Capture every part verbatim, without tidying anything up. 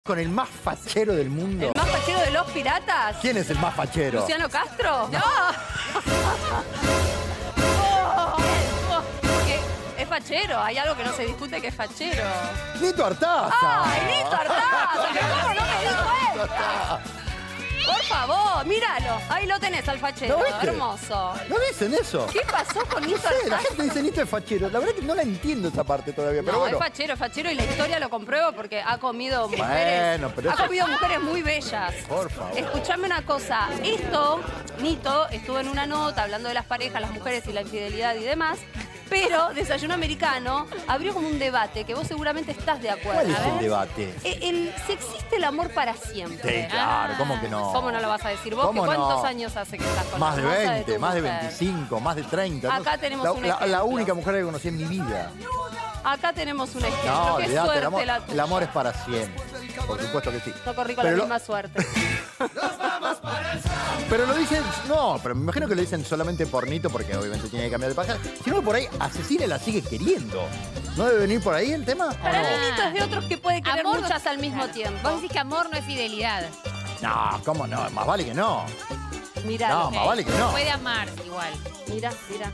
Con el más fachero del mundo. ¿El más fachero de los piratas? ¿Quién es el más fachero? ¿Luciano Castro? ¡No! Oh, oh, porque es fachero, hay algo que no se discute que es fachero. ¡Nito Artaza! ¡Ay, Nito Artaza! ¿Cómo no me di cuenta? Por favor, míralo. Ahí lo tenés al fachero. ¿Lo viste? Hermoso. ¿No dicen eso? ¿Qué pasó con No Nito sé, Artaza? la gente dice Nito es fachero. La verdad que no la entiendo esa parte todavía, pero No, bueno. es fachero, es fachero y la historia lo comprueba porque ha comido mujeres. Bueno, pero ha eso- comido mujeres muy bellas. Por favor. Escuchame una cosa. Esto, Nito, estuvo en una nota hablando de las parejas, las mujeres y la infidelidad y demás. Pero Desayuno Americano abrió como un debate que vos seguramente estás de acuerdo. ¿Cuál es A ver. el debate? Eh, el, si existe el amor para siempre. Sí, claro, ¿cómo que no? ¿Cómo no lo vas a decir vos? ¿Cómo ¿Que ¿Cuántos no? años hace que estás con Más la de hermosa veinte, tu más de mujer? veinticinco, más de treinta. Acá No- tenemos la, un la- la ejemplo. única mujer que conocí en mi vida. Acá tenemos un ejemplo. No, Qué olvidate, suerte el amor, la tuya. el amor es para siempre. Por supuesto que sí. Toco rico Pero la lo- misma suerte. Pero lo dicen, no, pero me imagino que lo dicen solamente por Nito, porque obviamente tiene que cambiar de pareja. Sino que por ahí a Cecilia la sigue queriendo. ¿No debe venir por ahí el tema? ¿O Para no? mí Nito es de otros que puede querer Amor no- muchas al mismo Claro. tiempo. Vos decís que amor no es fidelidad. No, ¿cómo no? Más vale que no. Mirá, No, ok. más vale que no. Puede amar igual. Mira, mira.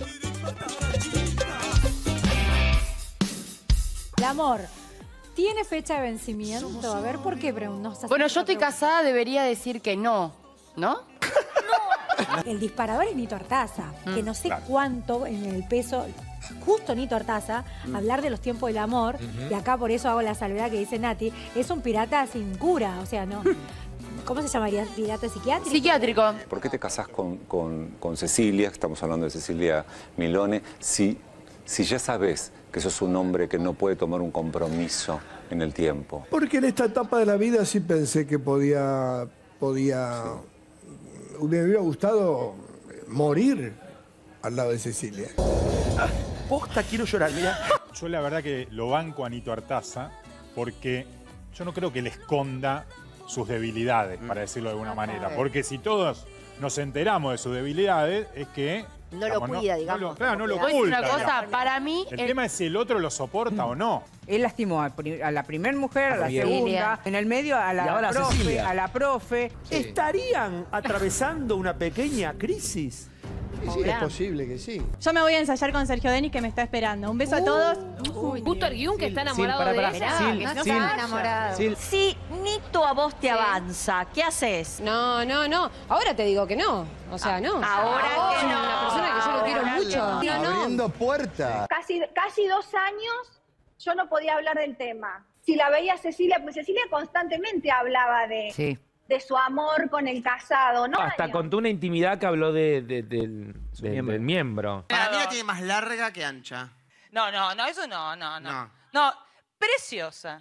El amor, ¿tiene fecha de vencimiento? A ver, ¿por qué pregun- nos hacen Bueno, esta yo estoy pregunta? casada, debería decir que no, ¿no? El disparador es Nito Artaza, que no sé cuánto en el peso, justo Nito Artaza, hablar de los tiempos del amor, y acá por eso hago la salvedad que dice Nati, es un pirata sin cura, o sea, no. ¿Cómo se llamaría? ¿Pirata psiquiátrico? Psiquiátrico. ¿Por qué te casás con, con- con Cecilia? Estamos hablando de Cecilia Milone. Si, si ya sabes que sos un hombre que no puede tomar un compromiso en el tiempo. Porque en esta etapa de la vida sí pensé que podía, podía, me hubiera gustado morir al lado de Cecilia. Posta, quiero llorar, mirá. Yo la verdad que lo banco a Nito Artaza porque yo no creo que él esconda sus debilidades, para decirlo de alguna manera. Porque si todos nos enteramos de sus debilidades, es que... No lo cuida, digamos. No lo, claro, no lo ¿Puedo decir oculta. una cosa? Para mí... El el- tema es si el otro lo soporta o no. Él lastimó a, pri- a la primer mujer, a la Cecilia. segunda, en el medio a Y la ahora a profe, Cecilia. a la profe. ¿Estarían atravesando una pequeña crisis? Sí, sí, es posible que sí. Yo me voy a ensayar con Sergio Denis, que me está esperando. Un beso a todos. Justo Arguión, que está enamorado pará, de pará. ella. Sil, que no Sil, está enamorado. Sil. Si Nito a vos te avanza, ¿qué haces? No, no, no. Ahora te digo que no. O sea, no. Ahora que Es no. una persona que yo lo quiero mucho. No, no. Abriendo puertas. Casi, casi dos años yo no podía hablar del tema. Si la veía Cecilia, pues Cecilia constantemente hablaba de, Sí. de su amor con el casado, ¿no? Hasta Años. contó una intimidad que habló de, de- del, del- miembro. del miembro. Para mí la tiene más larga que ancha. No, no, no, eso no, no, no. No. No, preciosa.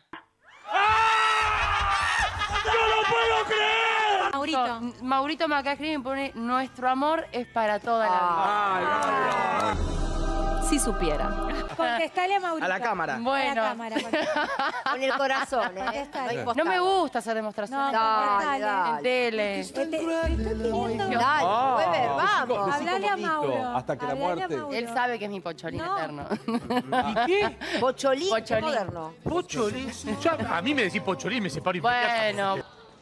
Maurito. Maurito Macacri me pone, nuestro amor es para toda la vida. Si supiera. Contestale a Mauricio. A la cámara. Bueno. A la cámara. Con el corazón, ¿eh? Contestale. No hay No postado. me gusta hacer demostraciones No, Dale, dale. en dale. tele. Te- te estoy pidiendo. Dale, Ah, Weber, vamos. Hablale a Mauro. hasta que la Hablale a muerte. Mauro. Él sabe que es mi pocholín No. eterno. ¿Y qué? Bocholín, Bocholín. moderno. Pocholín. A mí me decís pocholín, me separo Bueno,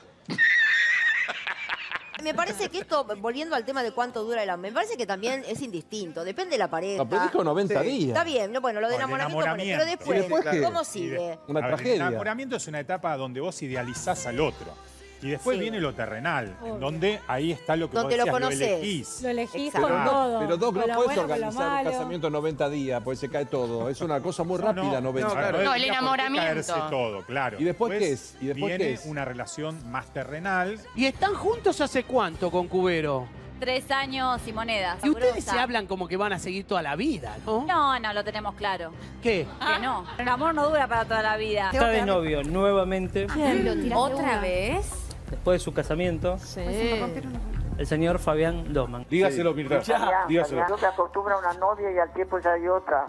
Me parece que esto, volviendo al tema de cuánto dura el amor, me parece que también es indistinto. Depende de la pareja. No, pero dijo noventa Sí. días. Está bien, no, bueno, lo de No, el enamoramiento, pone, pero enamoramiento. después, ¿Y después qué? ¿cómo Y sigue? de- Una a ver, tragedia. El enamoramiento es una etapa donde vos idealizás al otro. Y después Sí. viene lo terrenal, Obvio. en donde ahí está lo que Donde vos lo decías, lo, conocés. elegís. Lo elegís Exacto. con todo. Pero Doc, con no lo puedes bueno, con lo organizar un malo. casamiento en noventa días, pues se cae todo. Es una cosa muy rápida, noventa. claro, No, el tendría por qué enamoramiento. caerse todo, claro. ¿Y después qué es? ¿Y después viene qué es? una relación más terrenal. ¿Y están juntos hace cuánto con Cubero? Tres años y monedas. Y ustedes sabrosa. se hablan como que van a seguir toda la vida, ¿no? No, no, lo tenemos claro. ¿Qué? Que no. El amor no dura para toda la vida. Está de novio nuevamente, ¿Otra vez? después de su casamiento, Sí. el señor Fabián Doman. Dígaselo, Mirta. Dígaselo. Yo me acostumbro a una novia y al tiempo ya hay otra.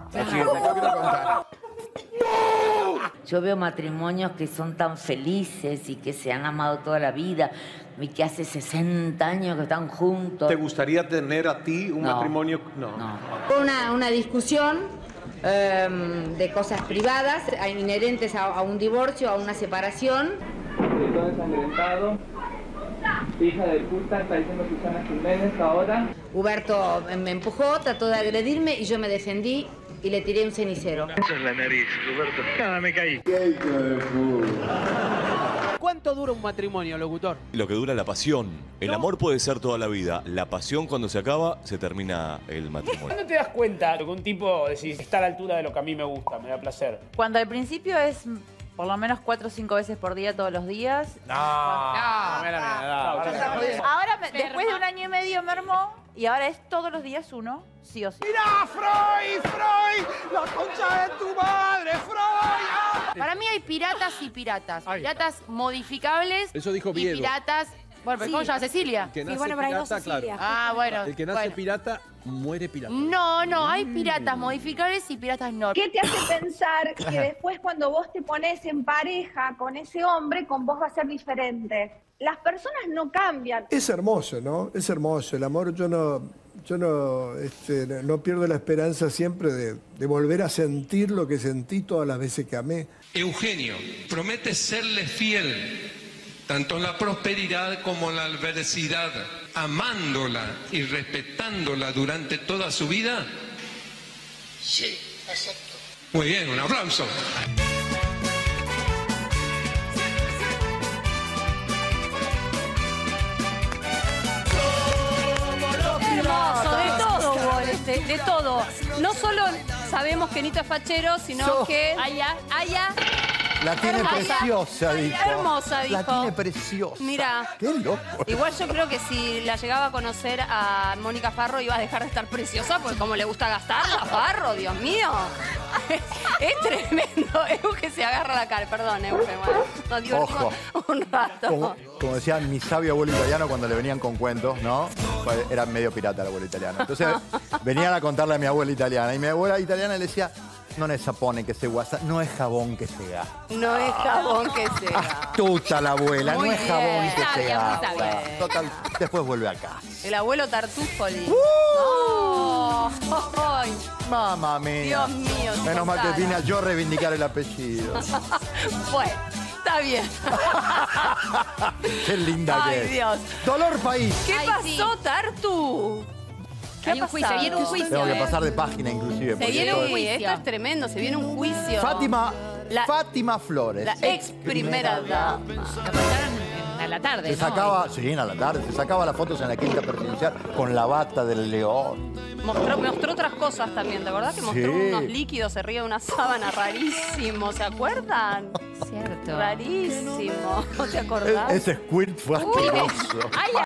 Yo veo matrimonios que son tan felices y que se han amado toda la vida y que hace sesenta años que están juntos. ¿Te gustaría tener a ti un No. matrimonio? No. Una, una discusión eh, de cosas privadas inherentes a, a un divorcio, a una separación. de todo ensangrentado. Hija de puta, está diciendo Susana Jiménez ahora. Huberto me empujó, trató de agredirme y yo me defendí y le tiré un cenicero. Esa es la nariz, Roberto. Nada, me caí. ¿Cuánto dura un matrimonio, locutor? Lo que dura la pasión. El amor puede ser toda la vida. La pasión, cuando se acaba, se termina el matrimonio. ¿Cuándo te das cuenta que un tipo decís, está a la altura de lo que a mí me gusta, me da placer? Cuando al principio es por lo menos cuatro o cinco veces por día, todos los días. No, no, mira, mira, no. Ahora, me- después de un año y medio mermó y ahora es todos los días uno, sí o sí. ¡Mira, Freud! ¡Freud! ¡La concha de tu madre, Freud! Para mí hay piratas y piratas. Piratas modificables Eso dijo y Viedo. piratas... Bueno, pero Sí. ¿cómo se llama Cecilia? El que nace pirata, claro. Ah, bueno. El que nace bueno. pirata, muere pirata. No, no, hay piratas modificables y piratas no. ¿Qué te hace pensar que después cuando vos te pones en pareja con ese hombre, con vos va a ser diferente? Las personas no cambian. Es hermoso, ¿no? Es hermoso. El amor, yo no, yo no, este, no pierdo la esperanza siempre de, de volver a sentir lo que sentí todas las veces que amé. Eugenio, promete serle fiel, tanto en la prosperidad como en la adversidad, amándola y respetándola durante toda su vida. Sí, acepto. Muy bien, un aplauso. Hermoso, de todo hubo en este, de todo. No solo sabemos que Nito es fachero, sino So- que Aya, Aya, La tiene hermosa. preciosa, dijo. Hermosa, dijo. La tiene preciosa. Mira. Qué loco. Igual yo creo que si la llegaba a conocer a Mónica Farro iba a dejar de estar preciosa, porque como le gusta gastarla, Farro, Dios mío. Es tremendo. Eug que se agarra la cara. Perdón, Eug. Bueno, nos divertimos Ojo. un rato. Como, como decía mi sabio abuelo italiano cuando le venían con cuentos, ¿no? Pues era medio pirata el abuelo italiano. Entonces venían a contarle a mi abuela italiana. Y mi abuela italiana le decía, no es sapone que se guasa, no es jabón que se gasta. No es jabón que se Astuta la abuela, Muy no es jabón bien. que se Sabia, muy gasta. sabia. Total, después vuelve acá. El abuelo Tartufoli. ¡Uh! No. Ay. Mamma mía. Dios mío. Menos mal que Sara. vine a yo reivindicar el apellido. Bueno, está bien. Qué linda Ay, que es. Dios. Dolor país. ¿Qué Ay, pasó, Tartu? ¿Qué Hay ha un juicio, pasado? viene un juicio, Tengo que eh. pasar de página inclusive. Se porque viene esto un es- juicio. Esto es tremendo, se viene un juicio. Fátima, La- Fátima Flores. La ex primera dama. A la tarde, Se ¿no? sacaba, sí, a la tarde, se sacaba las fotos en la quinta presidencial con la bata del león. Mostró, mostró otras cosas también, ¿de verdad? Que mostró Sí. unos líquidos arriba de una sábana rarísimo, ¿se acuerdan? Cierto. Rarísimo, ¿no te acordás? Ese squirt fue Uy, asqueroso. Ay,